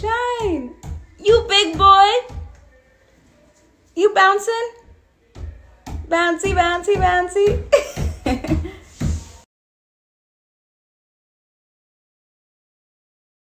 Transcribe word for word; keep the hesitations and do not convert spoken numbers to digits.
Shine. You big boy. You bouncing? Bouncy, bouncy, bouncy.